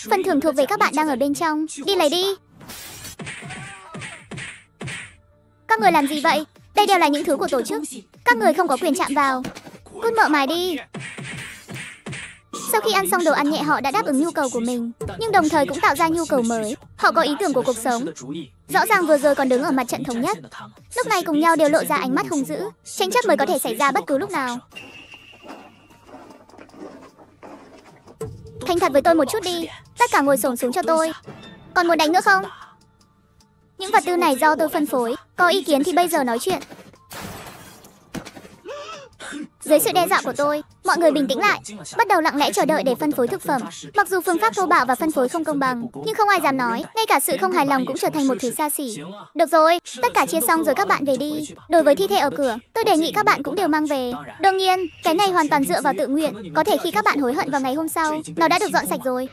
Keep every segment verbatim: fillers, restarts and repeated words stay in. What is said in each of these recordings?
Phần thưởng thuộc về các bạn đang ở bên trong. Đi lấy đi. Các người làm gì vậy? Đây đều là những thứ của tổ chức. Các người không có quyền chạm vào. Cút mợ mài đi. Sau khi ăn xong đồ ăn nhẹ, họ đã đáp ứng nhu cầu của mình, nhưng đồng thời cũng tạo ra nhu cầu mới. Họ có ý tưởng của cuộc sống. Rõ ràng vừa rồi còn đứng ở mặt trận thống nhất, lúc này cùng nhau đều lộ ra ánh mắt hung dữ. Tranh chấp mới có thể xảy ra bất cứ lúc nào. Thành thật với tôi một chút đi. Tất cả ngồi xổm xuống cho tôi. Còn muốn đánh nữa không? Những vật tư này do tôi phân phối. Có ý kiến thì bây giờ nói chuyện. Dưới sự đe dọa của tôi, mọi người bình tĩnh lại, bắt đầu lặng lẽ chờ đợi để phân phối thực phẩm. Mặc dù phương pháp thô bạo và phân phối không công bằng, nhưng không ai dám nói, ngay cả sự không hài lòng cũng trở thành một thứ xa xỉ. Được rồi, tất cả chia xong rồi các bạn về đi. Đối với thi thể ở cửa, tôi đề nghị các bạn cũng đều mang về. Đương nhiên, cái này hoàn toàn dựa vào tự nguyện. Có thể khi các bạn hối hận vào ngày hôm sau, nó đã được dọn sạch rồi.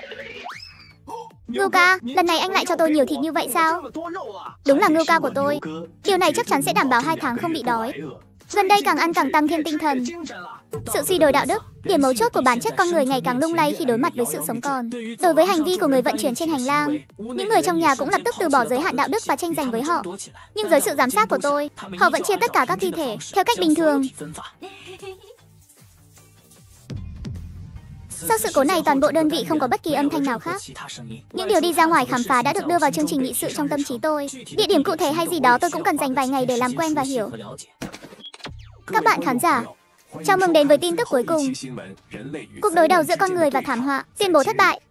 Ngưu ca, lần này anh lại cho tôi nhiều thịt như vậy sao? Đúng là ngưu ca của tôi. Điều này chắc chắn sẽ đảm bảo hai tháng không bị đói. Gần đây càng ăn càng tăng thêm tinh thần. Sự suy đồi đạo đức, điểm mấu chốt của bản chất con người ngày càng lung lay khi đối mặt với sự sống còn. Đối với hành vi của người vận chuyển trên hành lang, những người trong nhà cũng lập tức từ bỏ giới hạn đạo đức và tranh giành với họ. Nhưng dưới sự giám sát của tôi, họ vẫn chia tất cả các thi thể theo cách bình thường. Sau sự cố này, toàn bộ đơn vị không có bất kỳ âm thanh nào khác. Những điều đi ra ngoài khám phá đã được đưa vào chương trình nghị sự trong tâm trí tôi. Địa điểm cụ thể hay gì đó tôi cũng cần dành vài ngày để làm quen và hiểu. Các bạn khán giả, chào mừng đến với tin tức cuối cùng. Cuộc đối đầu giữa con người và thảm họa tuyên bố thất bại.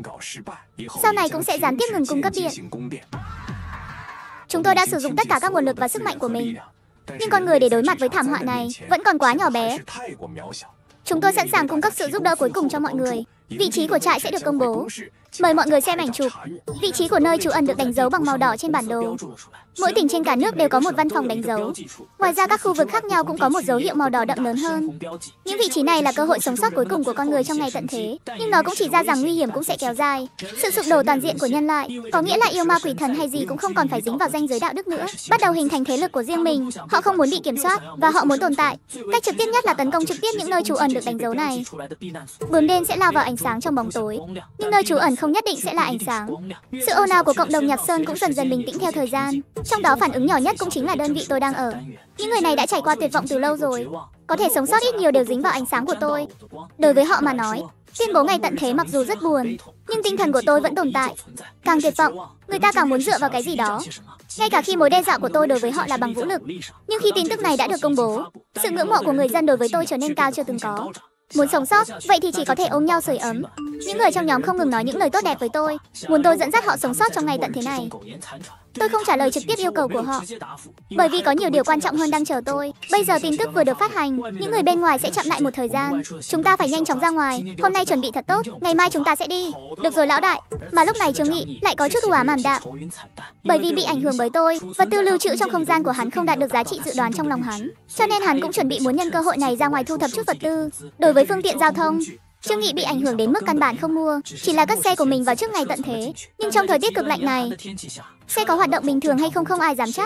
Sau này cũng sẽ gián tiếp ngừng cung cấp điện. Chúng tôi đã sử dụng tất cả các nguồn lực và sức mạnh của mình, nhưng con người để đối mặt với thảm họa này vẫn còn quá nhỏ bé. Chúng tôi sẵn sàng cung cấp sự giúp đỡ cuối cùng cho mọi người. Vị trí của trại sẽ được công bố. Mời mọi người xem ảnh chụp. Vị trí của nơi trú ẩn được đánh dấu bằng màu đỏ trên bản đồ. Mỗi tỉnh trên cả nước đều có một văn phòng đánh dấu. Ngoài ra, các khu vực khác nhau cũng có một dấu hiệu màu đỏ đậm lớn hơn. Những vị trí này là cơ hội sống sót cuối cùng của con người trong ngày tận thế, nhưng nó cũng chỉ ra rằng nguy hiểm cũng sẽ kéo dài. Sự sụp đổ toàn diện của nhân loại có nghĩa là yêu ma quỷ thần hay gì cũng không còn phải dính vào ranh giới đạo đức nữa, bắt đầu hình thành thế lực của riêng mình. Họ không muốn bị kiểm soát và họ muốn tồn tại. Cách trực tiếp nhất là tấn công trực tiếp những nơi trú ẩn được đánh dấu này. Bướm đen sẽ lao vào ánh sáng trong bóng tối, nhưng nơi trú ẩn không nhất định sẽ là ánh sáng. Sự ồn ào của cộng đồng Nhạc Sơn cũng dần dần bình tĩnh theo thời gian. Trong đó phản ứng nhỏ nhất cũng chính là đơn vị tôi đang ở. Những người này đã trải qua tuyệt vọng từ lâu rồi. Có thể sống sót ít nhiều đều dính vào ánh sáng của tôi. Đối với họ mà nói, tuyên bố ngày tận thế mặc dù rất buồn, nhưng tinh thần của tôi vẫn tồn tại. Càng tuyệt vọng, người ta càng muốn dựa vào cái gì đó. Ngay cả khi mối đe dọa của tôi đối với họ là bằng vũ lực. Nhưng khi tin tức này đã được công bố, sự ngưỡng mộ của người dân đối với tôi trở nên cao chưa từng có. Muốn sống sót, vậy thì chỉ có thể ôm nhau sưởi ấm. Những người trong nhóm không ngừng nói những lời tốt đẹp với tôi, muốn tôi dẫn dắt họ sống sót trong ngày tận thế này. Tôi không trả lời trực tiếp yêu cầu của họ, bởi vì có nhiều điều quan trọng hơn đang chờ tôi. Bây giờ tin tức vừa được phát hành, những người bên ngoài sẽ chậm lại một thời gian. Chúng ta phải nhanh chóng ra ngoài. Hôm nay chuẩn bị thật tốt, ngày mai chúng ta sẽ đi. Được rồi lão đại. Mà lúc này Trương Nghị lại có chút u ám ảm đạm, bởi vì bị ảnh hưởng bởi tôi. Vật tư lưu trữ trong không gian của hắn không đạt được giá trị dự đoán trong lòng hắn, cho nên hắn cũng chuẩn bị muốn nhân cơ hội này ra ngoài thu thập chút vật tư. Đối với phương tiện giao thông, Trương Nghị bị ảnh hưởng đến mức căn bản không mua, chỉ là cất xe của mình vào trước ngày tận thế. Nhưng trong thời tiết cực lạnh này, xe có hoạt động bình thường hay không không ai dám chắc.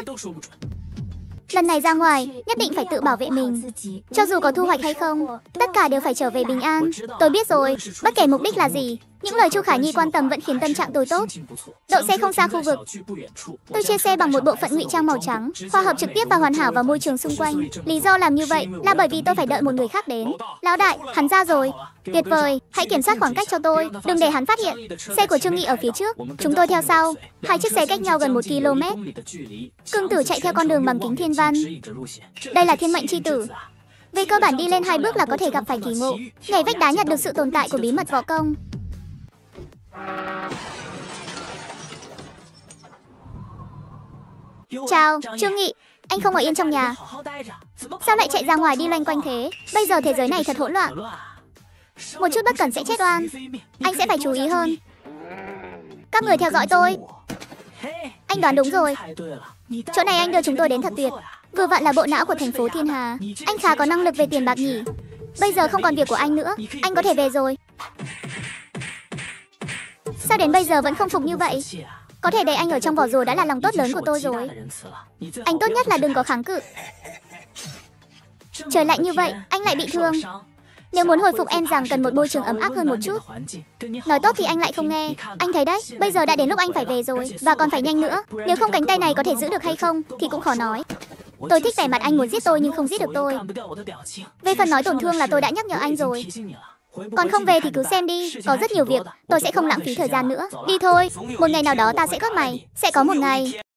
Lần này ra ngoài, nhất định phải tự bảo vệ mình. Cho dù có thu hoạch hay không, tất cả đều phải trở về bình an. Tôi biết rồi, bất kể mục đích là gì, những lời Chu Khả Nhi quan tâm vẫn khiến tâm trạng tôi tốt. Đậu xe không xa khu vực. Tôi chia xe bằng một bộ phận ngụy trang màu trắng, hòa hợp trực tiếp và hoàn hảo vào môi trường xung quanh. Lý do làm như vậy là bởi vì tôi phải đợi một người khác đến. Lão đại, hắn ra rồi. Tuyệt vời, hãy kiểm soát khoảng cách cho tôi, đừng để hắn phát hiện. Xe của Trương Nghị ở phía trước, chúng tôi theo sau. Hai chiếc xe cách nhau gần một ki lô mét. Cương Tử chạy theo con đường bằng kính thiên văn. Đây là thiên mệnh chi tử. Về cơ bản đi lên hai bước là có thể gặp phải kỳ ngộ. Nhảy vách đá nhặt được sự tồn tại của bí mật võ công. Chào, Trương Nghị. Anh không ở yên trong nhà, sao lại chạy ra ngoài đi loanh quanh thế? Bây giờ thế giới này thật hỗn loạn. Một chút bất cẩn sẽ chết oan. Anh sẽ phải chú ý hơn. Các người theo dõi tôi. Anh đoán đúng rồi. Chỗ này anh đưa chúng tôi đến thật tuyệt. Vừa vặn là bộ não của thành phố Thiên Hà. Anh khá có năng lực về tiền bạc nhỉ. Bây giờ không còn việc của anh nữa, anh có thể về rồi. Sao đến bây giờ vẫn không phục như vậy? Có thể để anh ở trong vỏ rùa đã là lòng tốt lớn của tôi rồi. Anh tốt nhất là đừng có kháng cự. Trời lạnh như vậy, anh lại bị thương. Nếu muốn hồi phục em rằng cần một môi trường ấm áp hơn một chút. Nói tốt thì anh lại không nghe. Anh thấy đấy, bây giờ đã đến lúc anh phải về rồi, và còn phải nhanh nữa. Nếu không cánh tay này có thể giữ được hay không thì cũng khó nói. Tôi thích vẻ mặt anh muốn giết tôi nhưng không giết được tôi. Về phần nói tổn thương là tôi đã nhắc nhở anh rồi. Còn không về thì cứ xem đi, có rất nhiều việc, tôi sẽ không lãng phí thời gian nữa. Đi thôi, một ngày nào đó ta sẽ góp mày, sẽ có một ngày.